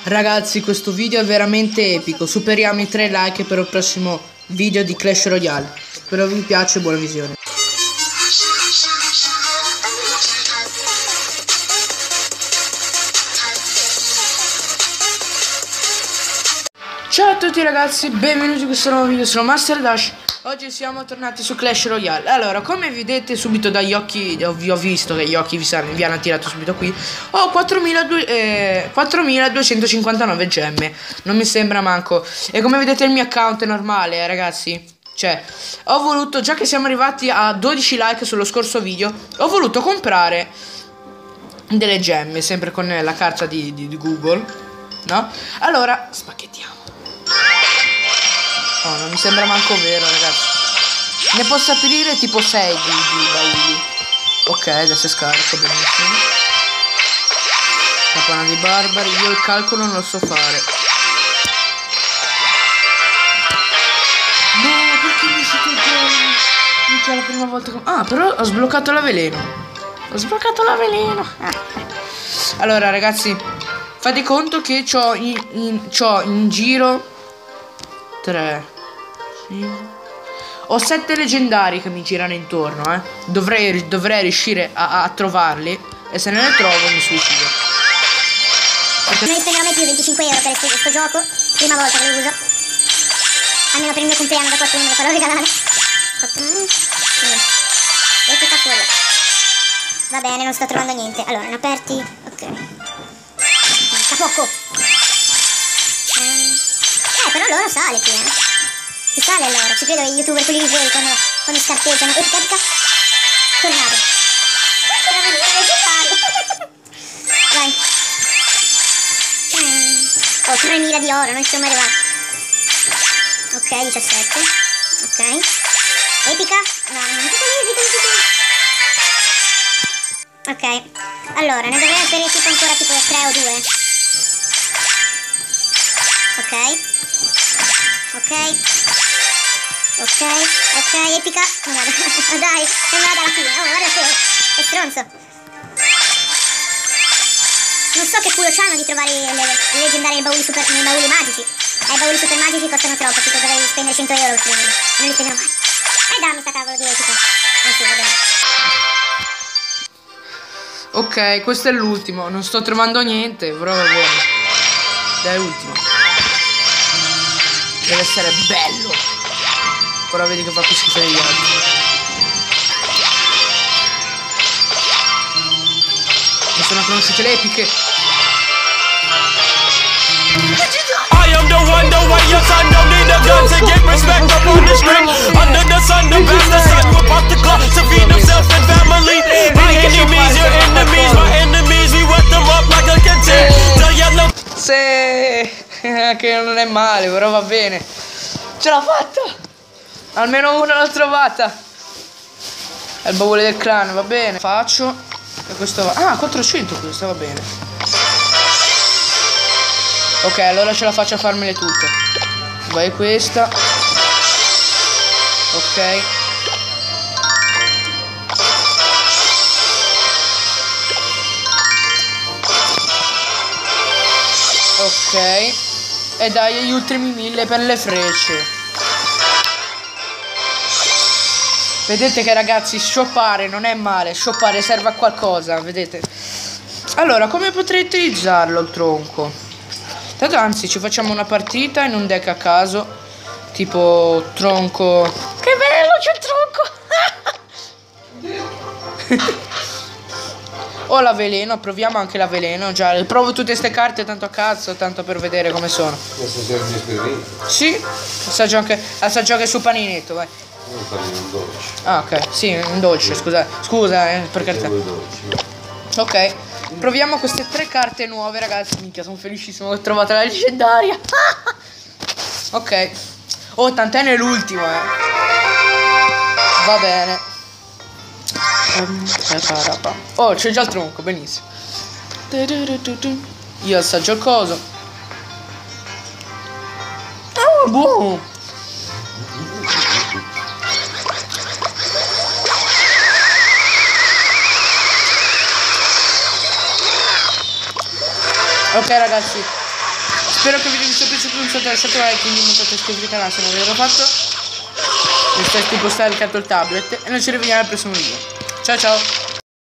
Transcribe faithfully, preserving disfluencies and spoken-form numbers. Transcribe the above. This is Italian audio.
Ragazzi, questo video è veramente epico. Superiamo i tre like per il prossimo video di Clash Royale. Spero vi piace, buona visione. Ciao a tutti ragazzi, benvenuti in questo nuovo video, sono Master Dash. Oggi siamo tornati su Clash Royale. Allora, come vedete subito dagli occhi, vi ho visto che gli occhi vi, saranno, vi hanno attirato subito qui. Ho quattromiladuecentocinquantanove gemme. Non mi sembra manco. E come vedete il mio account è normale, eh, ragazzi. Cioè, ho voluto, già che siamo arrivati a dodici like sullo scorso video, ho voluto comprare delle gemme, sempre con la carta di, di, di Google, no? Allora, spacchettiamo. Oh, non mi sembra manco vero, ragazzi. Ne posso aprire tipo sei di, di bauli. Ok, adesso scarico, benissimo. Campana di barbari, io il calcolo non lo so fare. No, perché mi si toglie? Mica la prima volta che... Ah, però ho sbloccato la veleno. Ho sbloccato la veleno. Allora, ragazzi, fate conto che c'ho in, in, c'ho in giro tre. Ho sette leggendari che mi girano intorno, eh. Dovrei, dovrei riuscire a, a trovarli. E se non ne trovo mi suicido. Perché non spenderò mai più venticinque euro per questo gioco. Prima volta che lo uso. Almeno per il mio compleanno da qualcuno me lo farò regalare. Epica fuori. Va bene, non sto trovando niente. Allora, ne aperti. Ok. Manca poco. Eh, però l'oro sale qui, eh. Si sale allora, ci credo che gli youtuber quelli veri quando, quando scarteggiano. Epica, epica. Tornado. Vai. Ho tremila di oro, non ci siamo arrivati. Ok, diciassette. Ok. Epica. No, non è tutto epica, non tutto. Ok. Allora, ne dovrei avere tipo ancora tipo tre o due. Ok. Ok. Ok, ok, epica. No, guarda, dai, non vado alla fine. Oh, guarda te, che stronzo. Non so che culo c'hanno di trovare le, le leggendarie nei bauli, super, nei bauli magici. Eh, i bauli super magici costano troppo, tipo dovrei spendere cento euro per prenderli. Non li spenderò mai. E eh, dammi sta cavolo di epica. Ah sì, va bene. Ok, questo è l'ultimo. Non sto trovando niente, però va bene. Dai, ultimo. Deve essere bello. Ora vedi che fa più schifo degli altri. Mi sono conosciute le epiche. I am the one, the one your son don't need a gun to get respect up on the string. Under the sun, the bastard son will pop the clock to feed himself and family. My enemies, your enemies, my enemies, we wet them up like a content. Tell yellow. Se che non è male, però va bene. Ce l'ho fatta! Almeno una l'ho trovata. È il baule del clan, va bene. Faccio. E questo va. Ah, quattrocento questo, va bene. Ok, allora ce la faccio a farmele tutte. Vai questa. Ok. Ok. E dai gli ultimi mille per le frecce. Vedete che ragazzi, shoppare non è male. Shoppare serve a qualcosa, vedete. Allora, come potrei utilizzarlo il tronco? Tanto anzi, ci facciamo una partita in un deck a caso. Tipo tronco. Che bello, c'è il tronco. Ho la veleno, proviamo anche la veleno. Già, provo tutte ste carte tanto a cazzo, tanto per vedere come sono. Sì, assaggio anche, assaggio anche su paninetto, vai. Ah, ok, sì, un dolce, scusa, scusa, eh, per carità. Ok, proviamo queste tre carte nuove, ragazzi. Minchia, sono felicissimo che ho trovato la leggendaria. Ok. Oh, tant'è nell'ultimo, eh. Va bene. Oh, c'è già il tronco, benissimo. Io assaggio il coso. Oh, buono. Ok ragazzi, Spero che il video vi sia piaciuto, non state lasciate like, quindi montate iscrivetevi al canale se non l'avete fatto. Mi stai tipo scaricato il tablet e noi ci rivediamo al prossimo video. Ciao ciao.